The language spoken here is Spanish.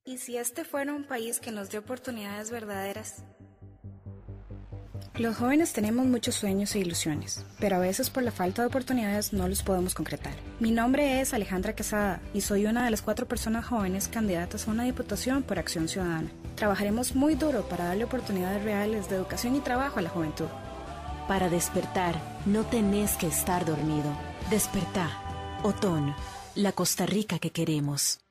¿Y si este fuera un país que nos dé oportunidades verdaderas? Los jóvenes tenemos muchos sueños e ilusiones, pero a veces por la falta de oportunidades no los podemos concretar. Mi nombre es Alejandra Quesada y soy una de las 4 personas jóvenes candidatas a una diputación por Acción Ciudadana. Trabajaremos muy duro para darle oportunidades reales de educación y trabajo a la juventud. Para despertar, no tenés que estar dormido. Despertá. Otón, la Costa Rica que queremos.